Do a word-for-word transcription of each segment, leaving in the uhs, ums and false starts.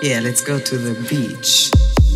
Yeah, let's go to the beach.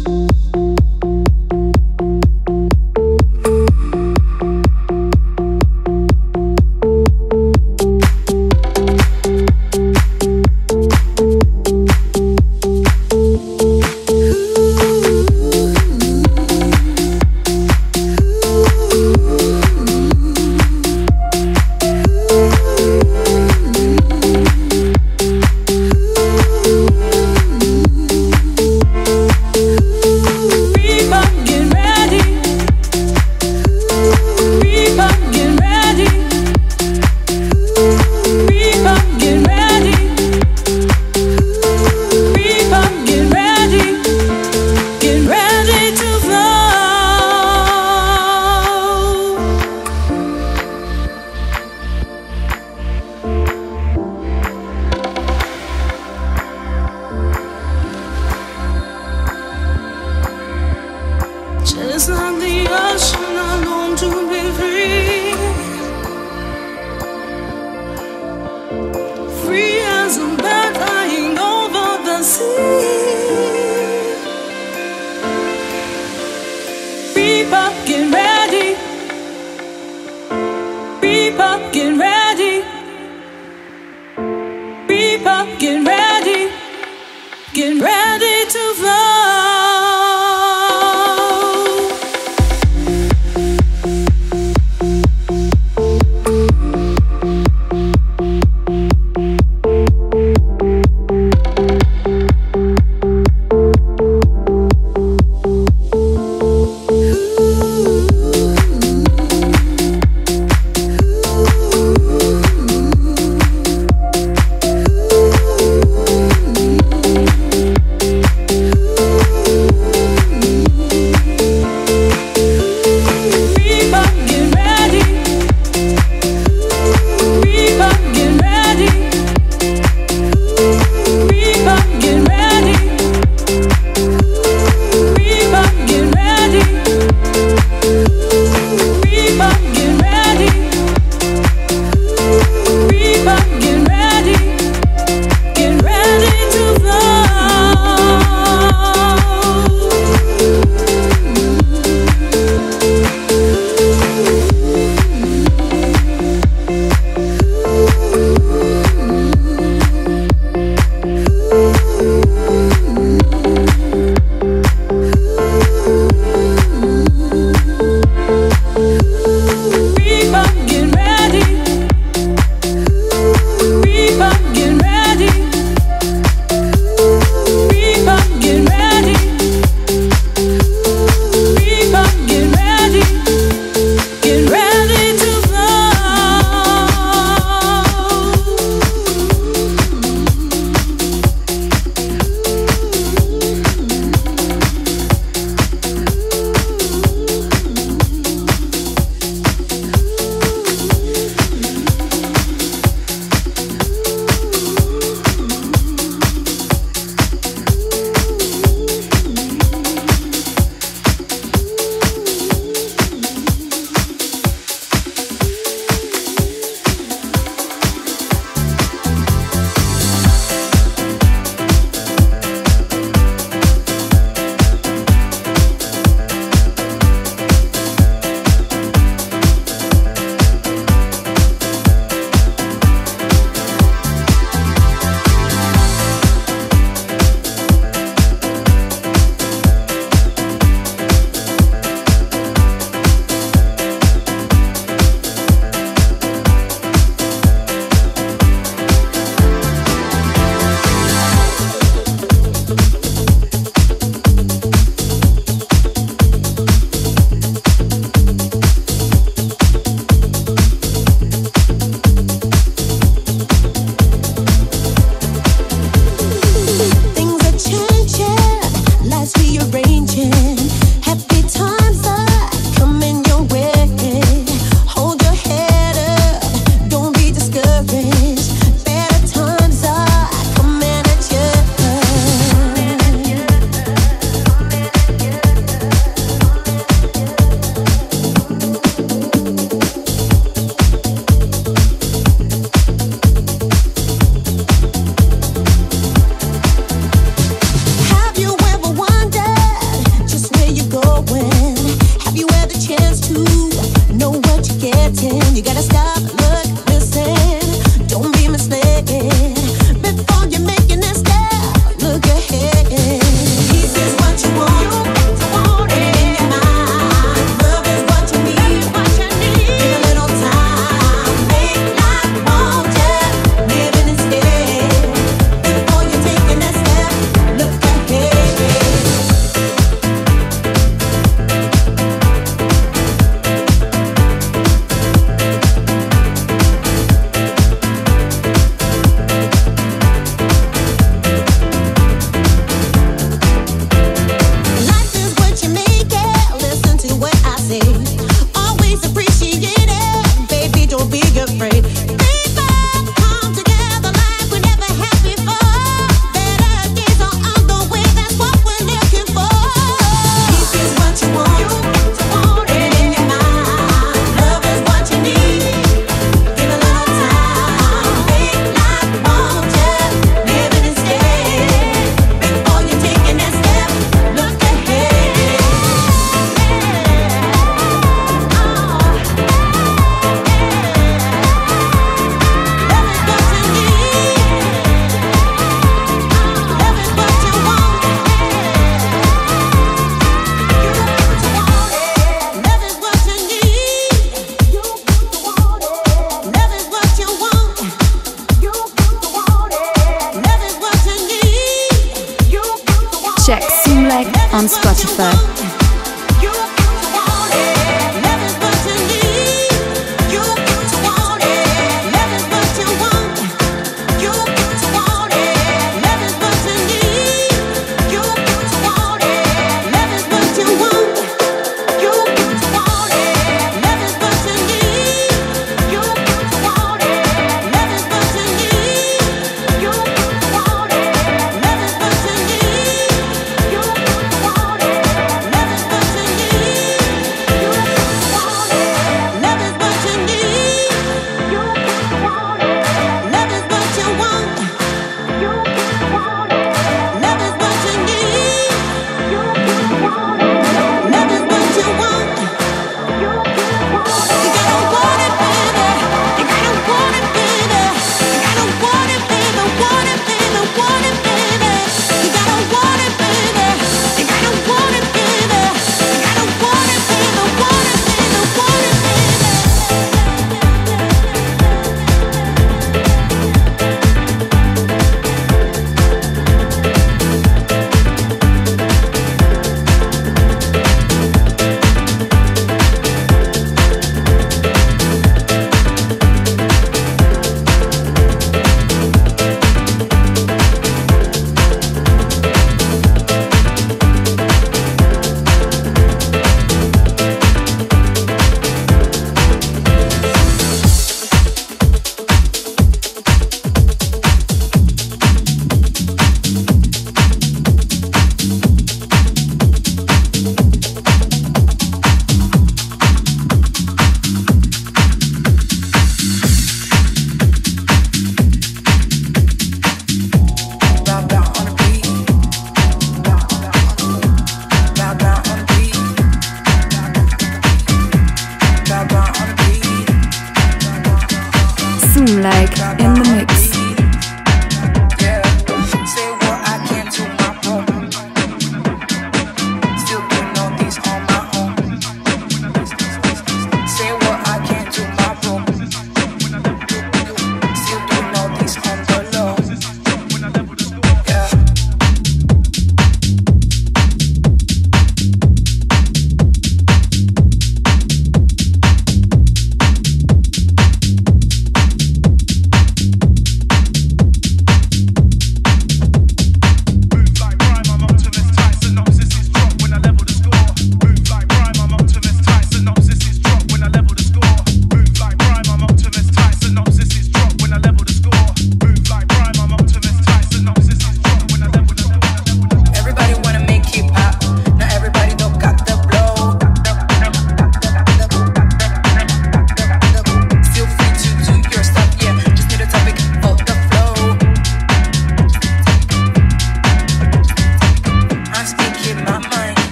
Just like the ocean, I long to be free. Free as a bird flying over the sea. People get ready. People get ready. People get ready. Get ready to fly. Ooh. on Spotify. Zoom.Like in the mix.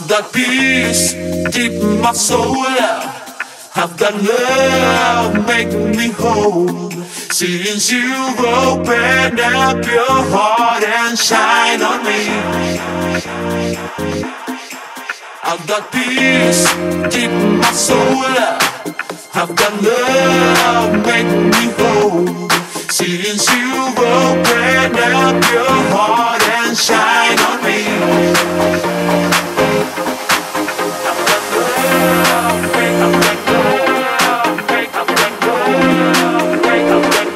I've got peace deep in my soul. I've got love making me whole. Since you've opened up your heart and shine on me, I've got peace deep in my soul. I've got love making me whole. Since you've opened up your heart and shine on me, I've got love, I've got love, I've got love, I've got love.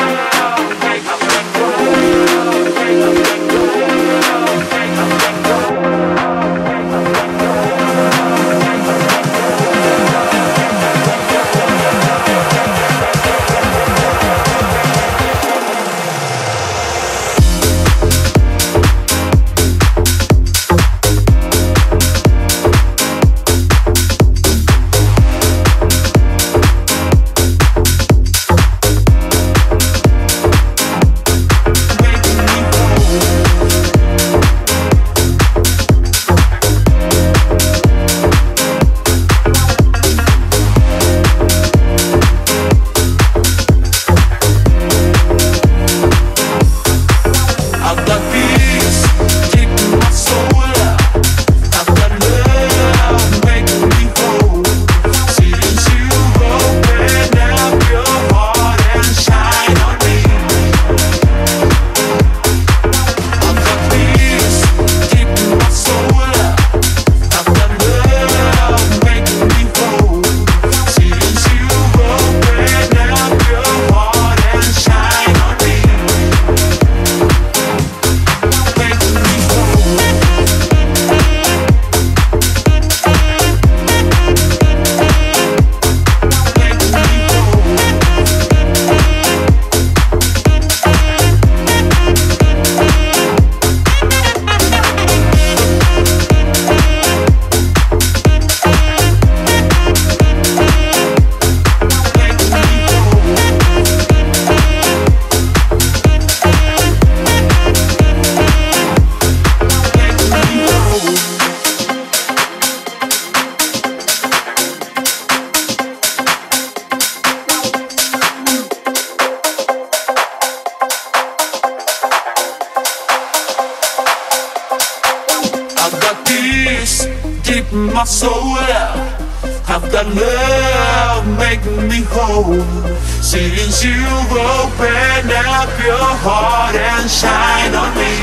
My soul, I've got love making me whole. Since you've opened up your heart and shine on me,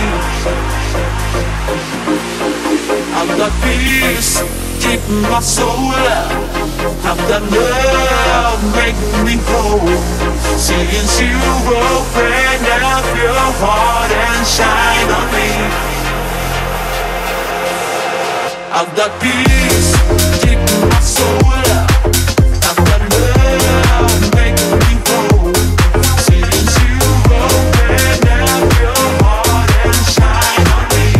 I've got peace deep in my soul. I've got love making me whole. Since you've opened up your heart and shine on me, I've got peace deep in my soul. I've got love making me whole. Since you've opened up your heart and shine on me,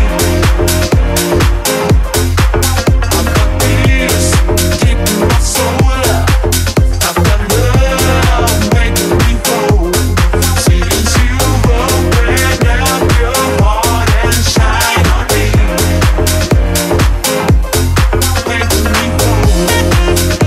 I've got peace deep in my soul. I've got love making me whole. Since you've opened up your heart and shine on me, making me whole.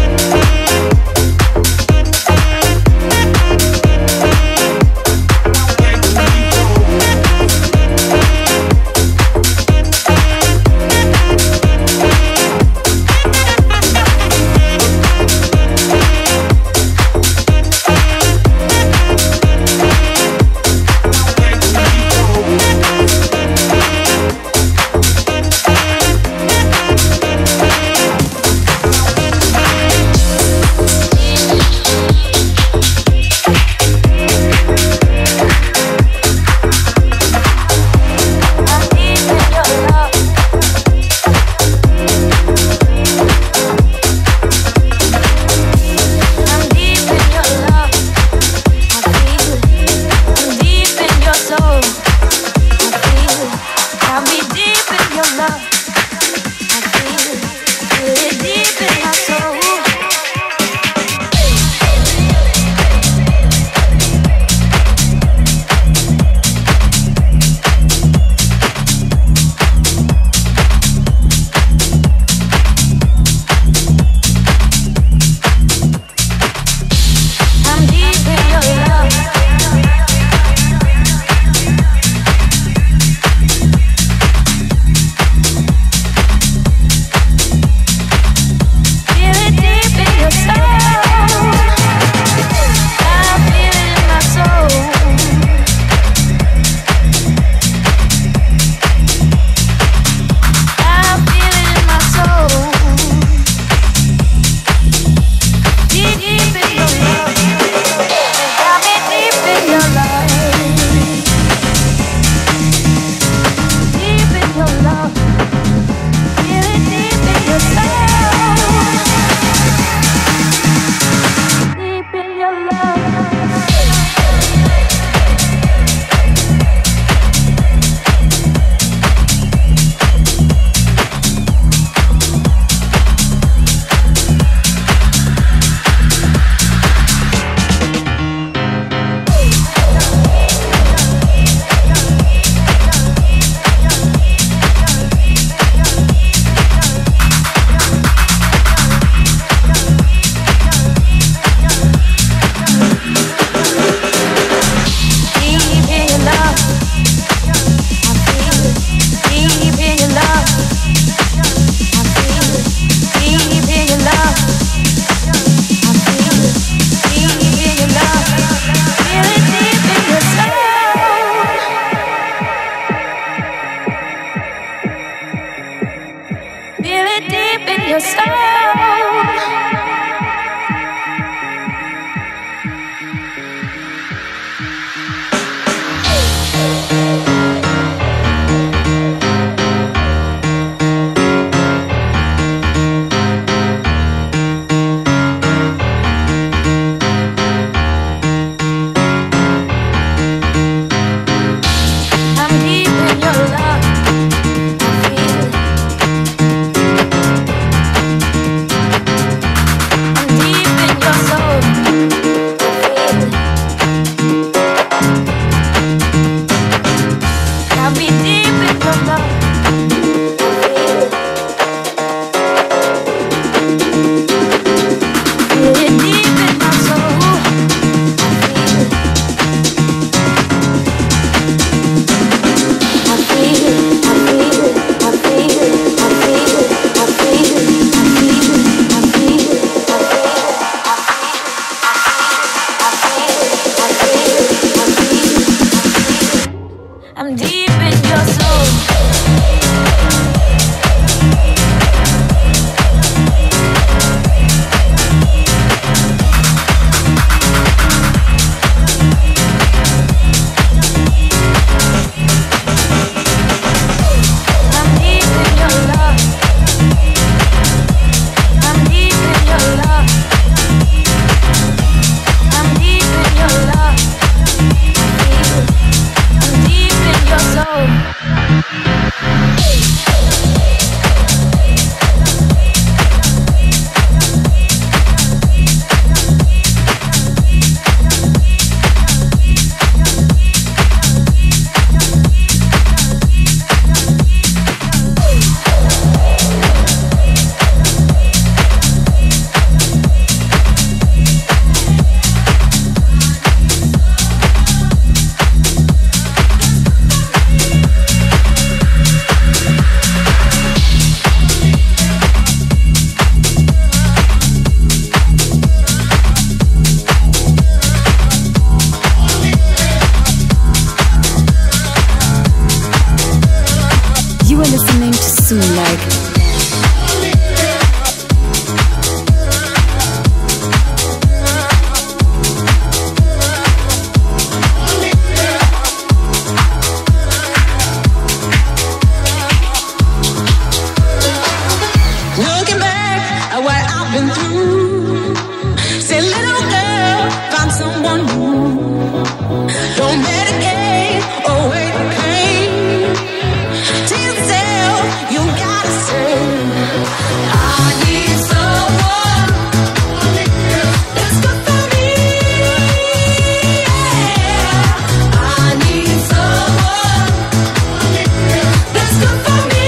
on you. Don't medicate away the pain. To yourself, you gotta say, I need someone that's good for me. Yeah. I need someone that's good for me.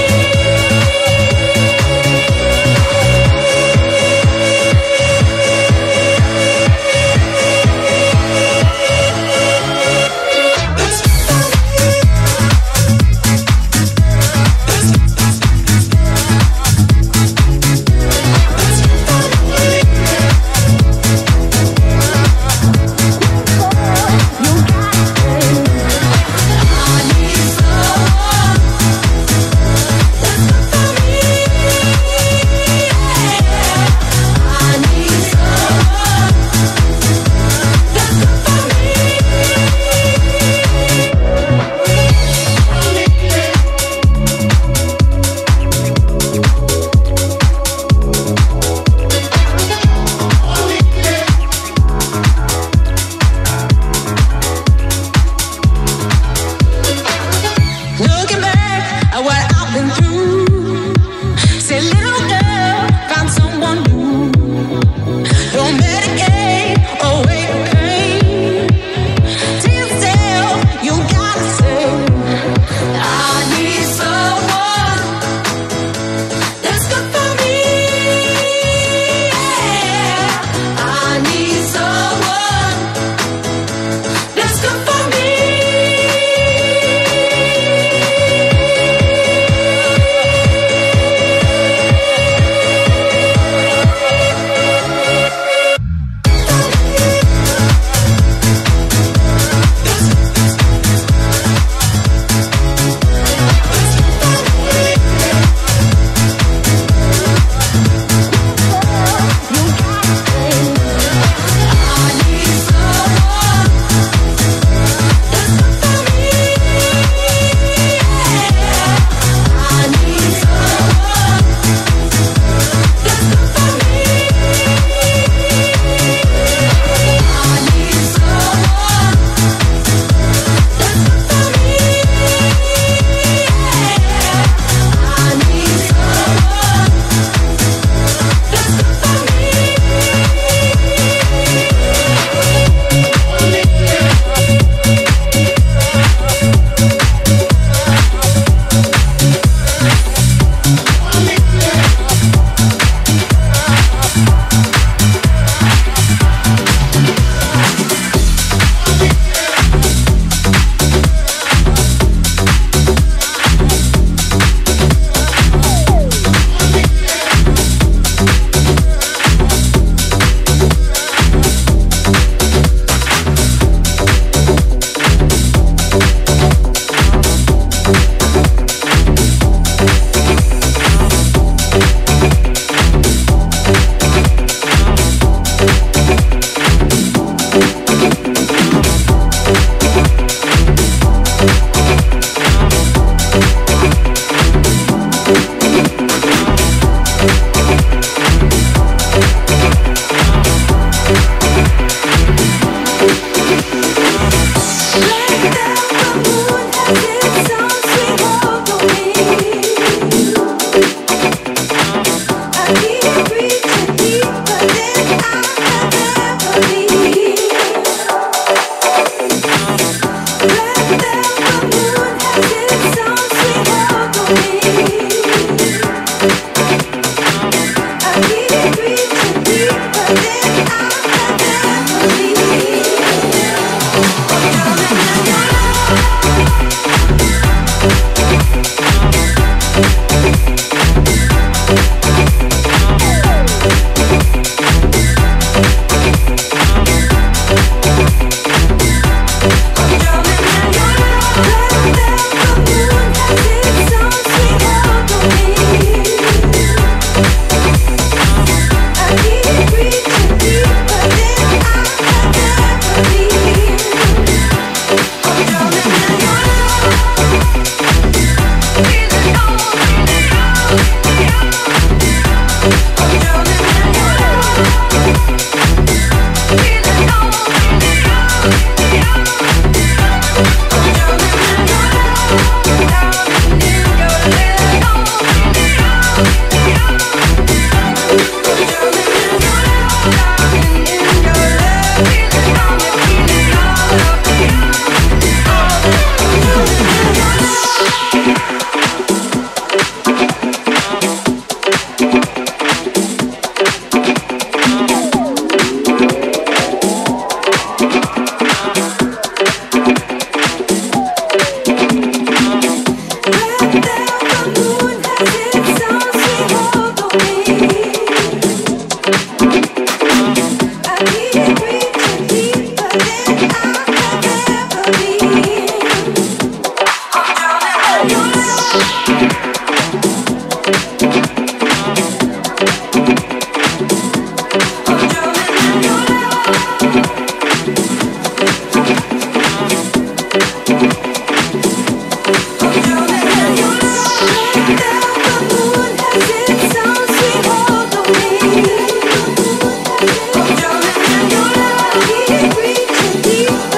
Keep reaching deep.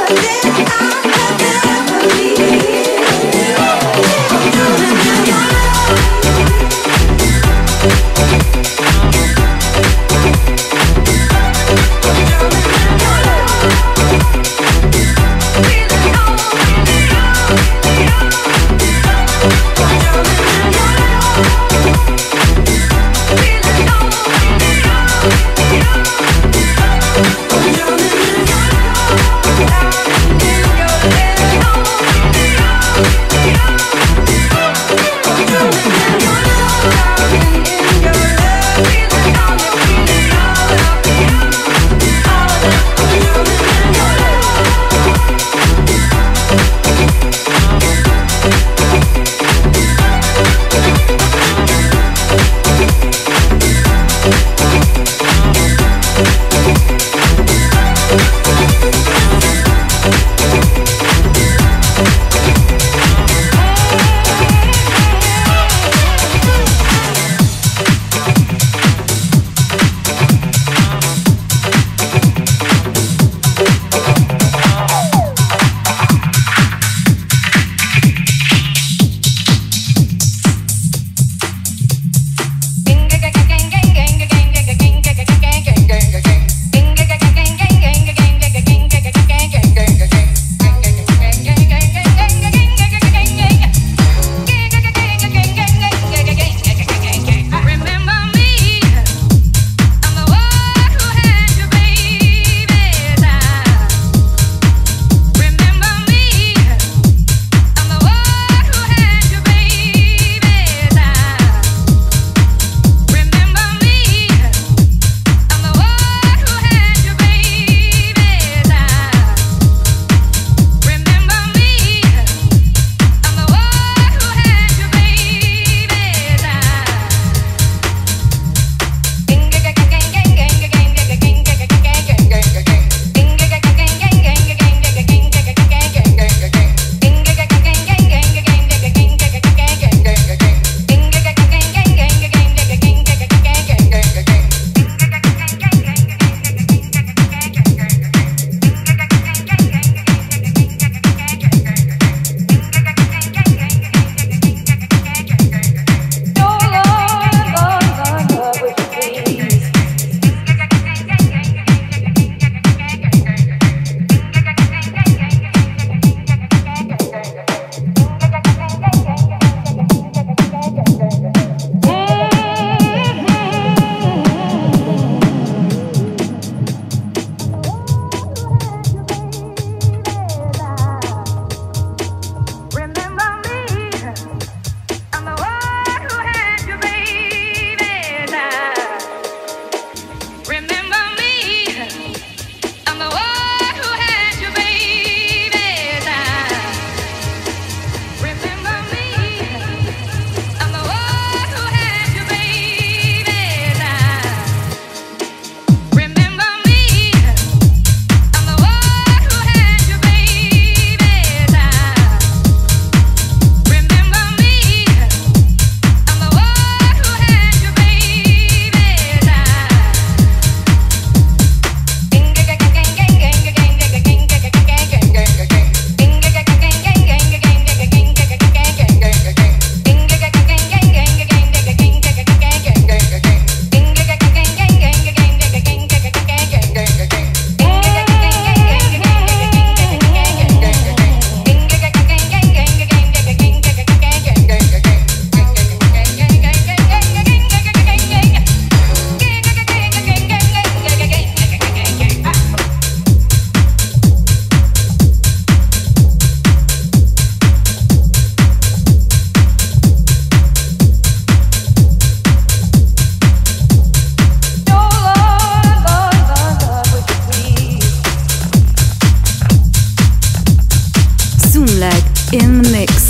in the mix.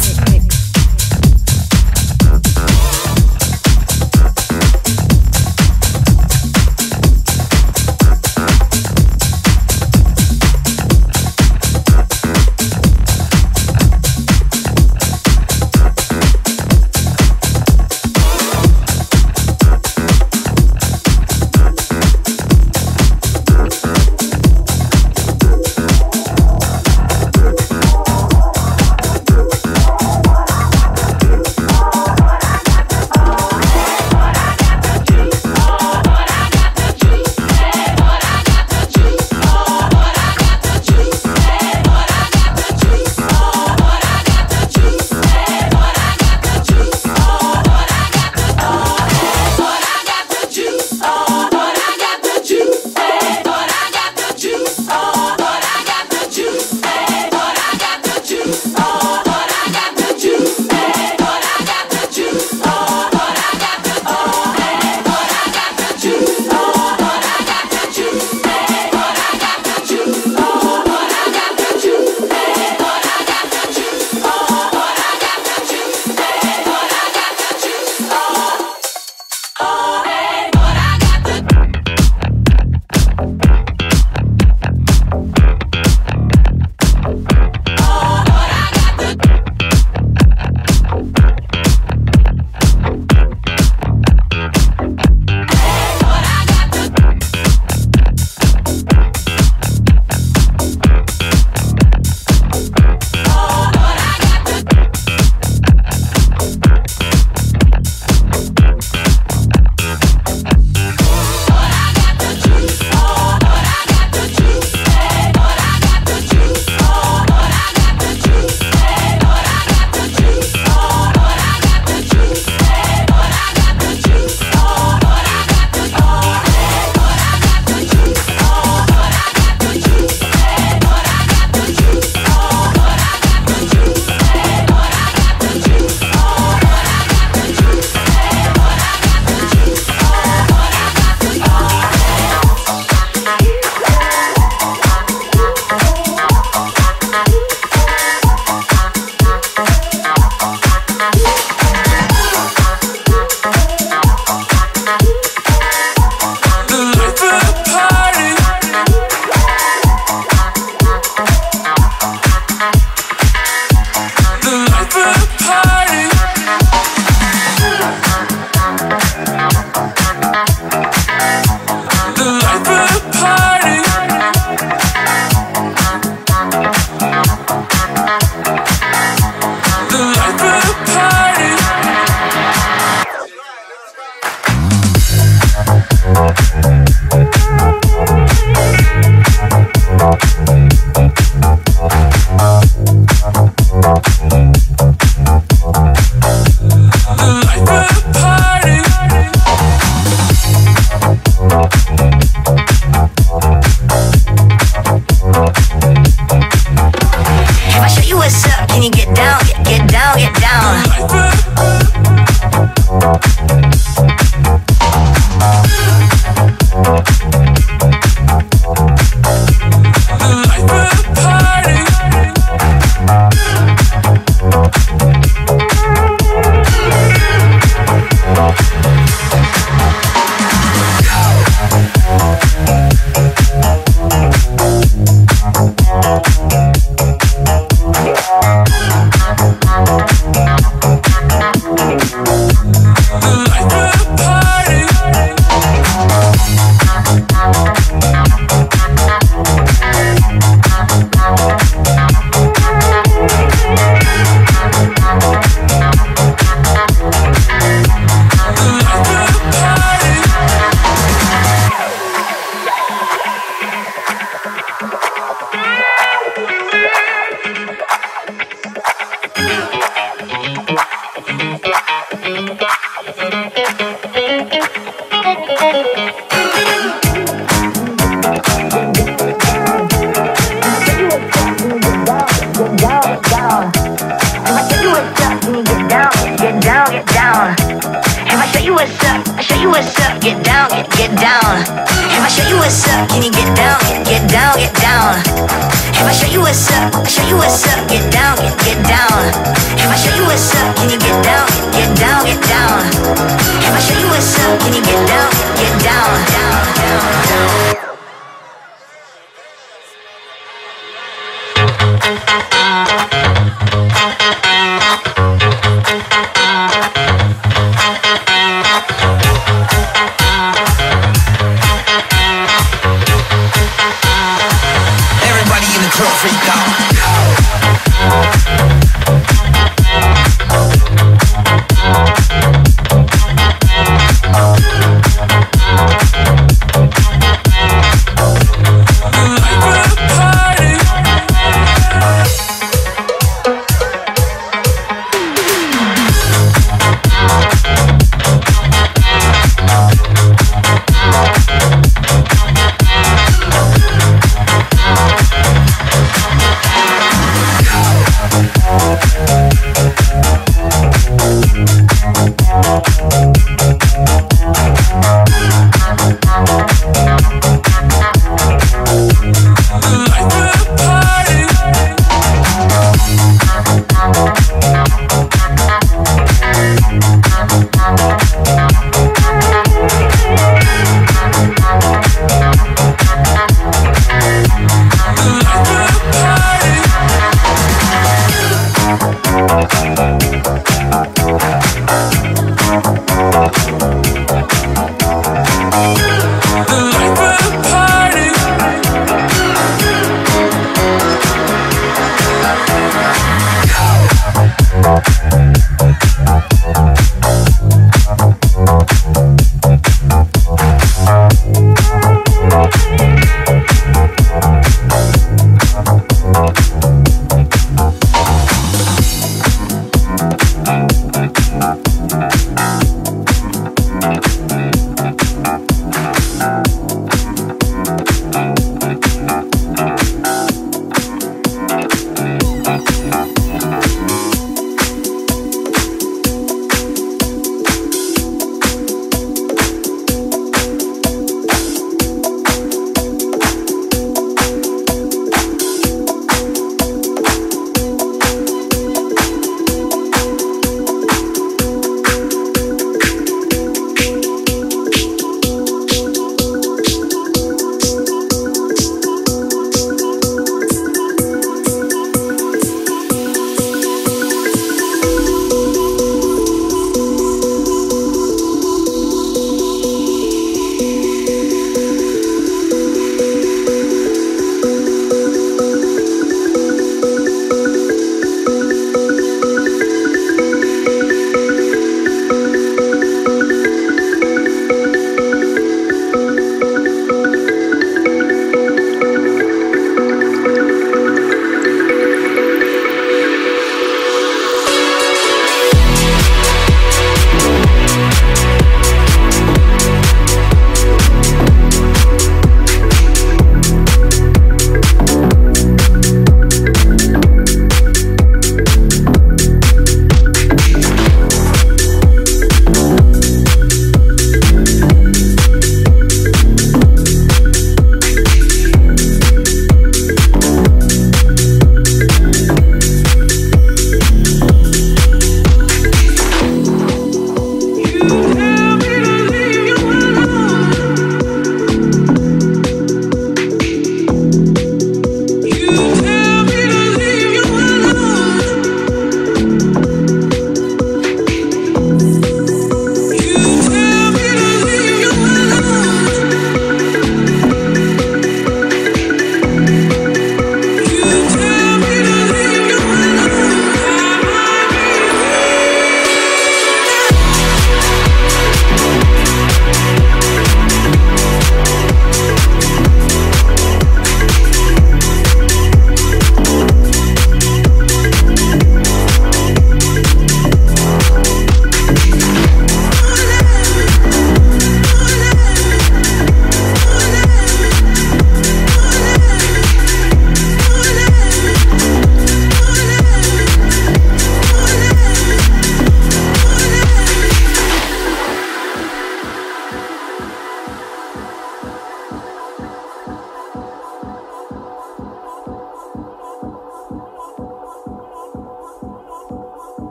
If I show you what's up, I show you what's up, get down, get, get down. If I show you what's up, can you get down, get down, get down? If I show you what's up, can you get down, get down, down, down, down? Everybody in the club freak out.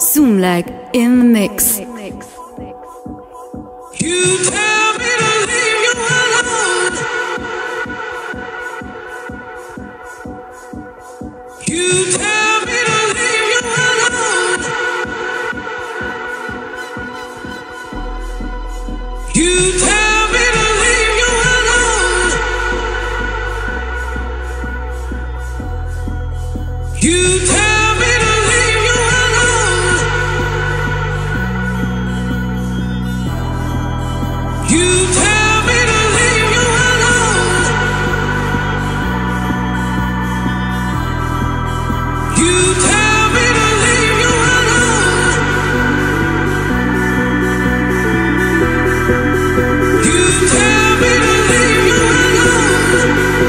Zoom.Like in the mix. You tell me to leave you alone. You tell me to leave you alone. You tell me to leave you alone. You tell me to leave you alone. You tell me to leave you alone. You tell me to leave you alone. You tell me to leave you alone.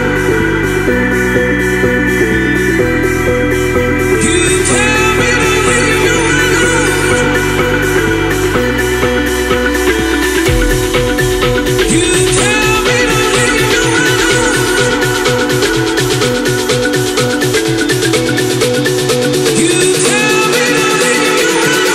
You tell me to leave you alone. You tell me to leave you alone. You tell me to leave you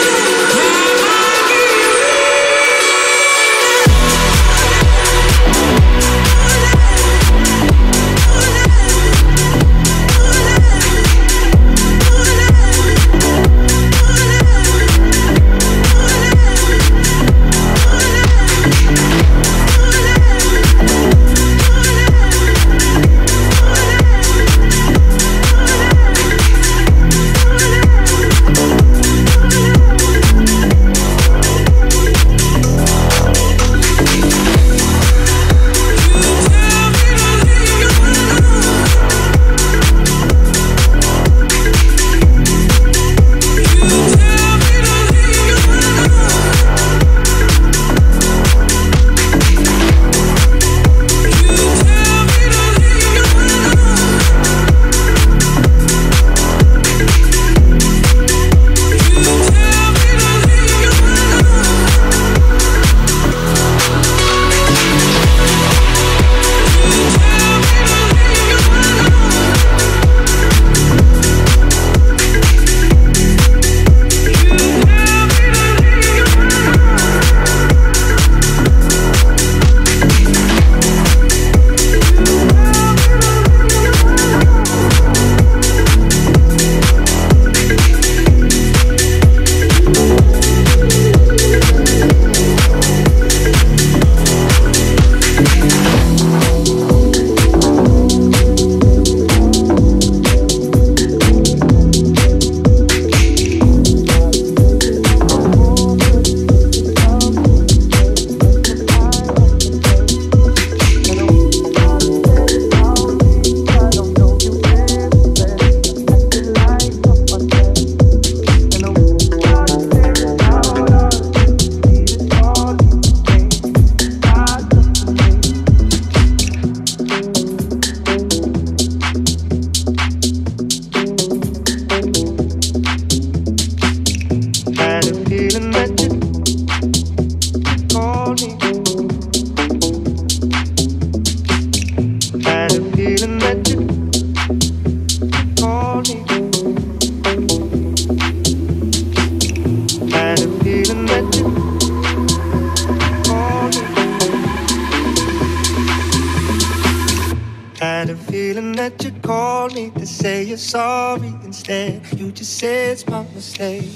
Had a feeling that you'd call me to say you're sorry. Instead, you just say it's my mistake.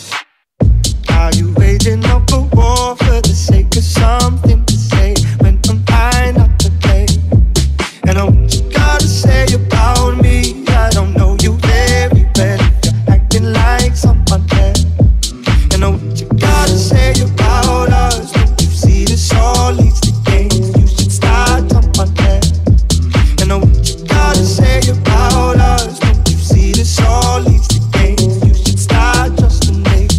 Are you waging up a war for the sake of something to say when I'm trying not to play? And oh, what you gotta say about me, I don't know you very well. You're acting like someone else. And oh, what you gotta say about us, when you see this all leads to games, you should start someone else. And oh, what you gotta say about us, when you see this all leads to games, you should start just a name.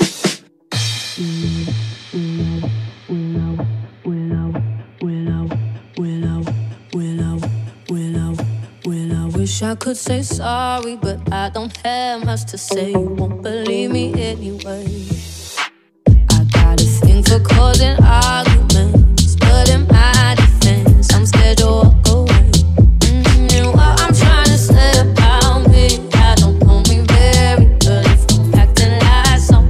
Wish I could say sorry, but I don't have much to say. You won't believe me anyway. I got a thing for causing arguments, but in my defense, I'm scared to walk away. Mm-hmm. And what I'm trying to say about me, I don't know me very well. If I'm acting like someone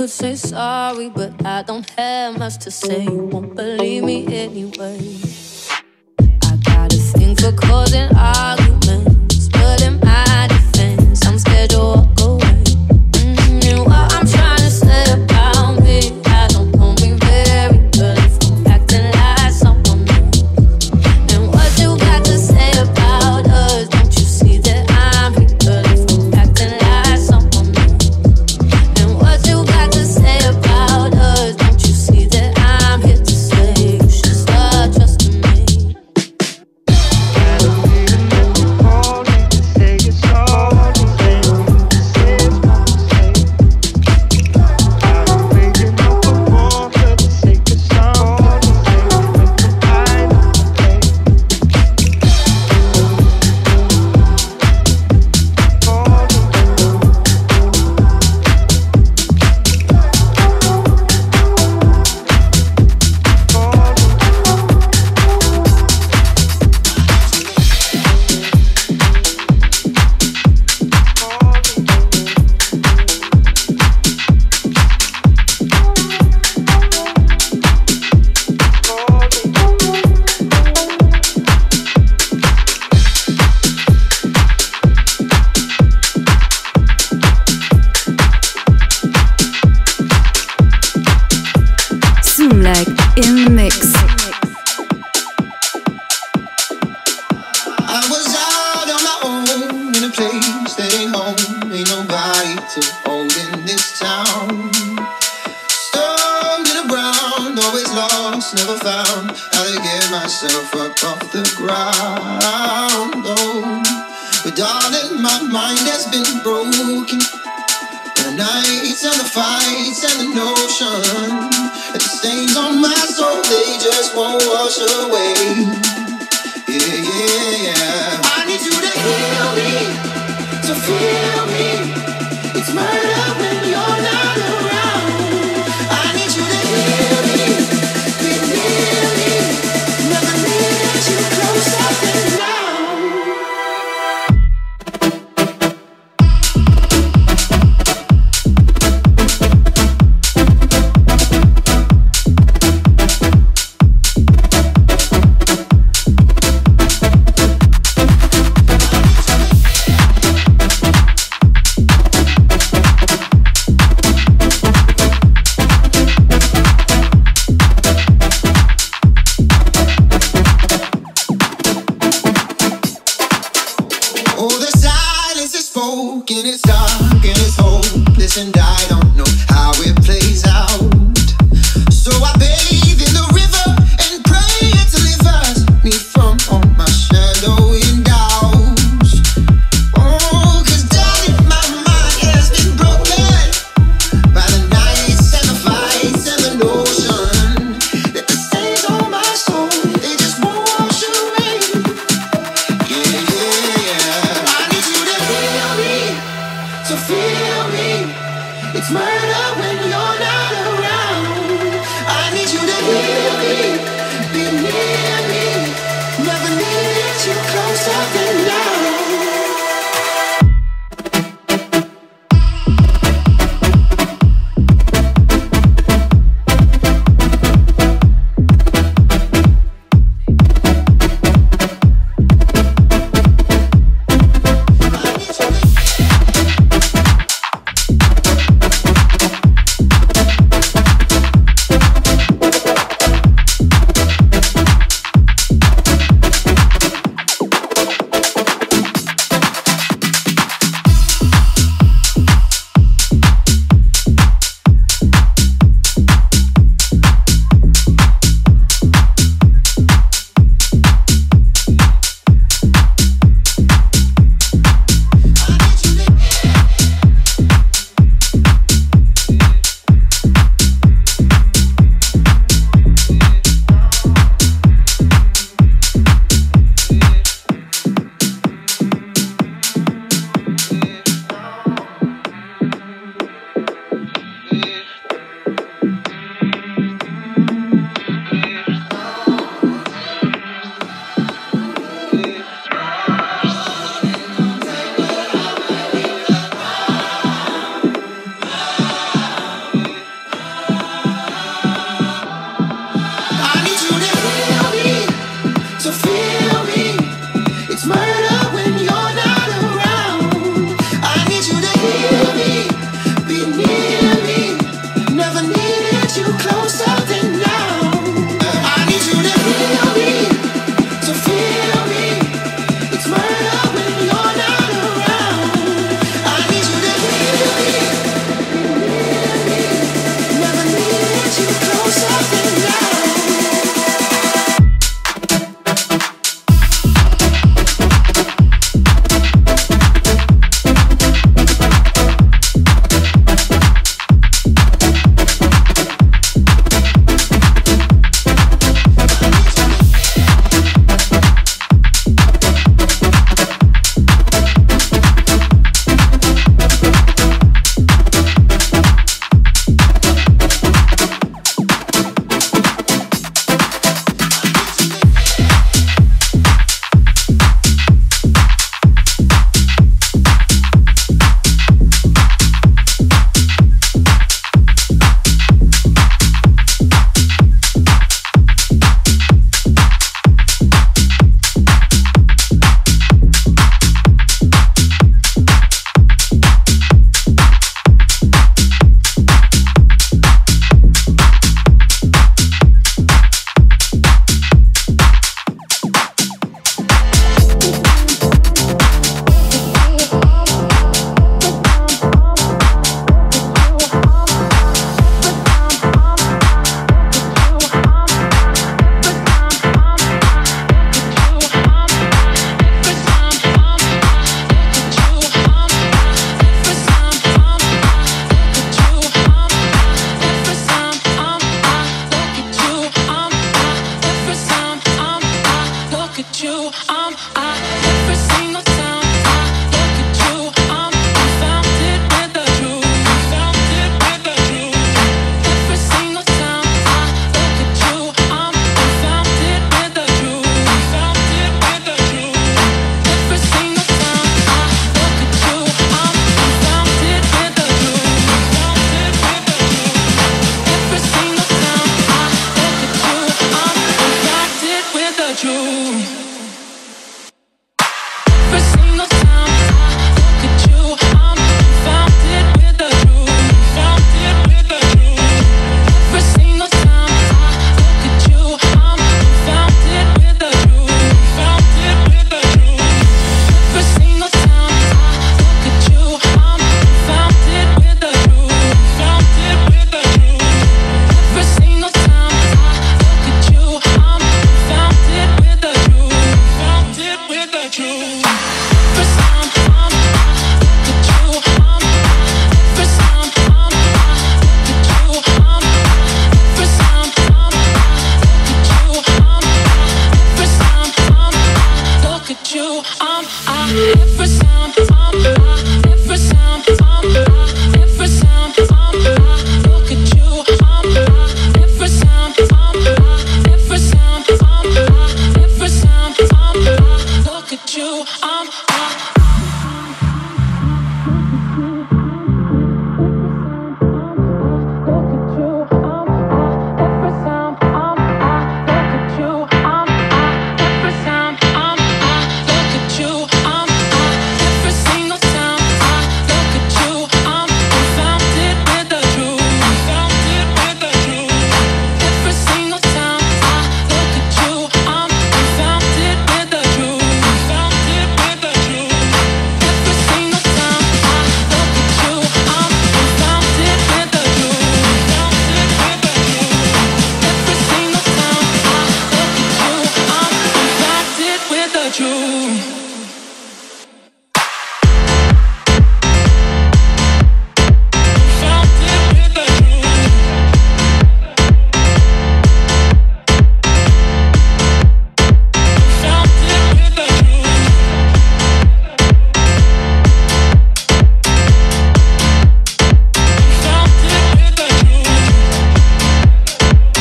could say sorry, but I don't have much to say. You won't believe me anyway. I got a thing for causing arguments, but in my defense, I'm scared to walk away. Mm-hmm. And what I'm trying to say about me, I don't know me very well if I'm acting like someone else. And what you got to say about us, don't you see that I'm here if I'm acting like someone else? And what you got to say about us, don't you see that I'm here to say you should start trusting me? Zoom.Like in the mix. I was out on my own in a place that ain't home. Ain't nobody to hold in this town. Stumbling around, always lost, never found how to get myself up off the ground. Oh, but darling, my mind has been broken. The nights and the fights and the notion that the stains on my soul, they just won't wash away. Yeah, yeah, yeah. I need you to heal me, to feel me. It's murder when you're not around. I need you to heal me, be near me. Never let you close up and down. feel me. It's murder when you're not around. I need you to hear me, be near me. Never needed you closer than now. I need you to hear me, to feel me. It's murder when you're not around. I need you to hear me, be near me. Never needed you closer than now.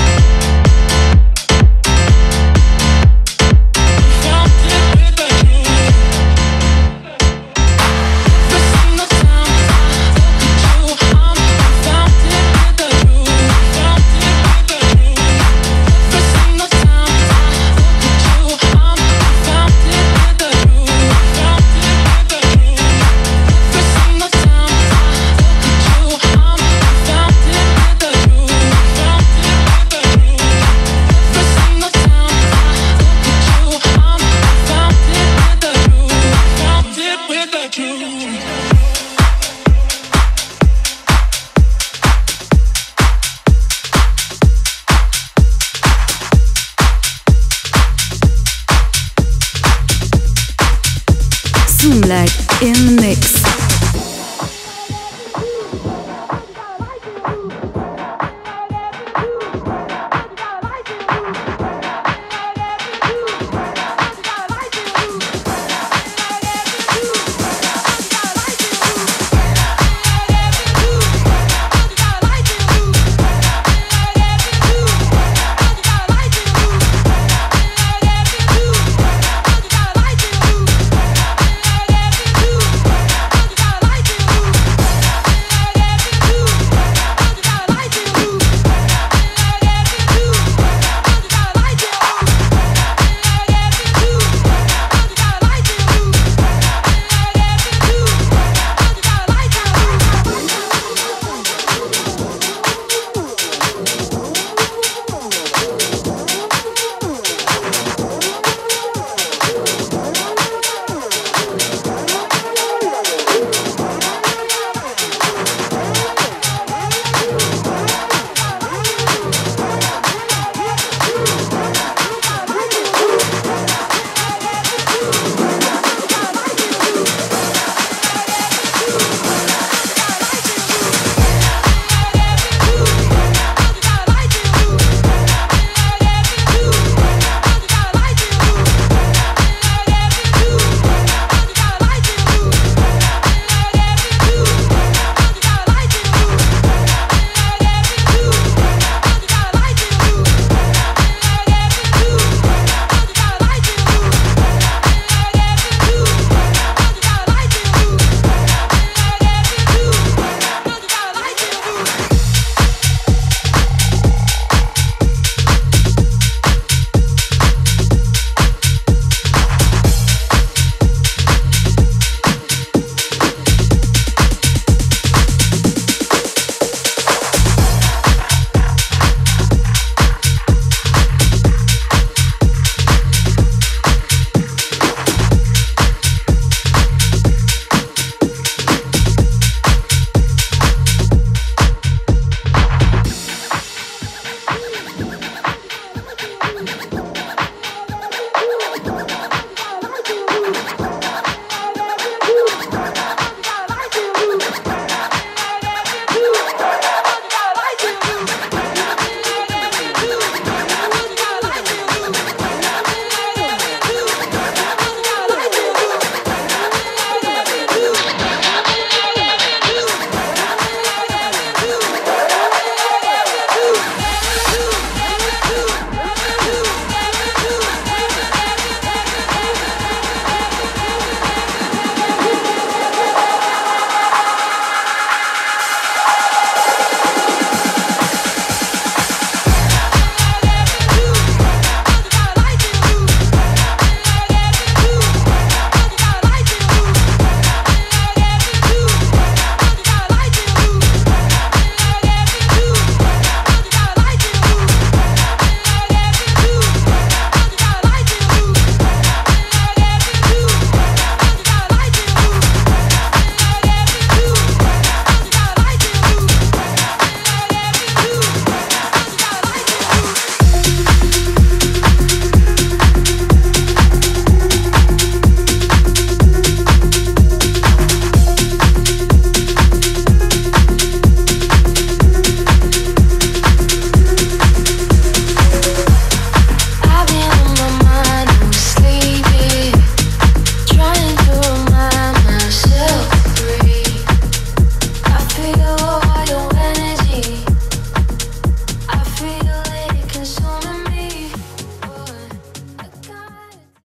With the truth. Zoom.Like in the mix.